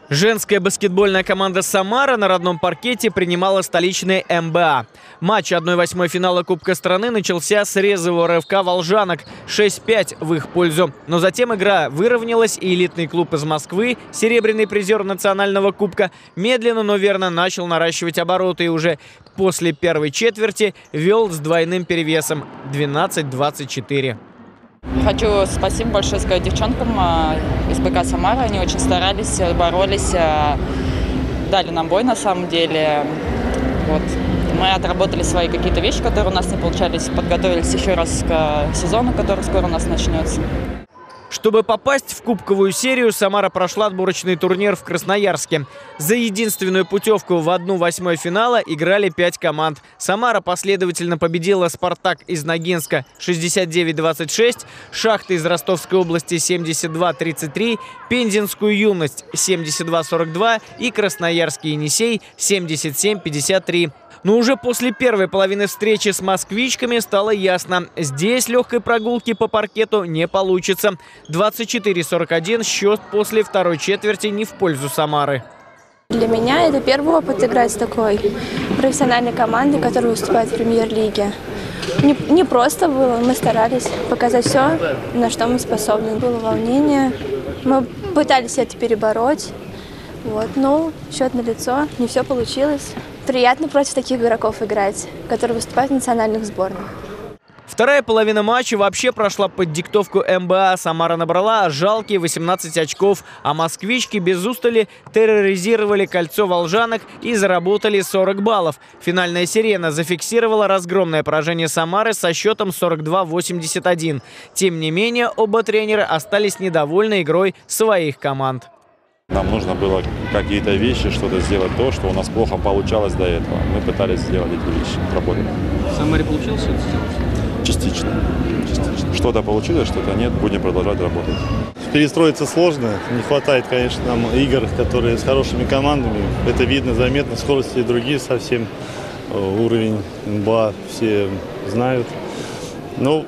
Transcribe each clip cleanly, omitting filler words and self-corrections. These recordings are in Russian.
Женская баскетбольная команда «Самара» на родном паркете принимала столичный МБА. Матч 1/8 финала Кубка страны начался с резвого рывка волжанок 6-5 в их пользу. Но затем игра выровнялась, и элитный клуб из Москвы, серебряный призер национального кубка, медленно, но верно начал наращивать обороты и уже после первой четверти вел с двойным перевесом 12-24. Хочу спасибо большое сказать девчонкам из БК «Самара». Они очень старались, боролись, дали нам бой на самом деле. Вот. Мы отработали свои какие-то вещи, которые у нас не получались, подготовились еще раз к сезону, который скоро у нас начнется. Чтобы попасть в кубковую серию, «Самара» прошла отборочный турнир в Красноярске. За единственную путевку в 1/8 финала играли 5 команд. «Самара» последовательно победила «Спартак» из Ногинска 69-26, «Шахта» из Ростовской области 72-33, «Пензенскую юность» 72-42 и «Красноярский Енисей» 77-53. Но уже после первой половины встречи с москвичками стало ясно – здесь легкой прогулки по паркету не получится. 24-41 счет после второй четверти не в пользу «Самары». Для меня это первый опыт играть с такой профессиональной командой, которая выступает в премьер-лиге. Не просто было, мы старались показать все, на что мы способны. Было волнение, мы пытались это перебороть, но счет налицо, не все получилось. Приятно против таких игроков играть, которые выступают в национальных сборных. Вторая половина матча вообще прошла под диктовку МБА. «Самара» набрала жалкие 18 очков, а москвички без устали терроризировали кольцо волжанок и заработали 40 баллов. Финальная «Сирена» зафиксировала разгромное поражение «Самары» со счетом 42-81. Тем не менее, оба тренера остались недовольны игрой своих команд. Нам нужно было какие-то вещи, что-то сделать то, что у нас плохо получалось до этого. Мы пытались сделать эти вещи, работали. В «Самаре» получилось это сделать? Частично. Что-то получилось, что-то нет. Будем продолжать работать. Перестроиться сложно. Не хватает, конечно, нам игр, которые с хорошими командами. Это видно, заметно. Скорости другие совсем. Уровень НБА все знают. Но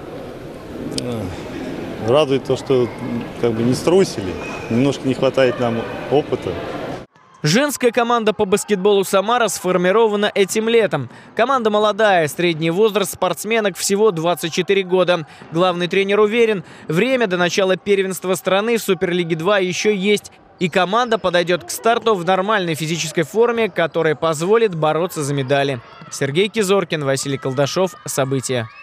радует то, что не струсили. Немножко не хватает нам опыта. Женская команда по баскетболу «Самара» сформирована этим летом. Команда молодая, средний возраст спортсменок всего 24 года. Главный тренер уверен, время до начала первенства страны в Суперлиге 2 еще есть. И команда подойдет к старту в нормальной физической форме, которая позволит бороться за медали. Сергей Кизоркин, Василий Колдашов. События.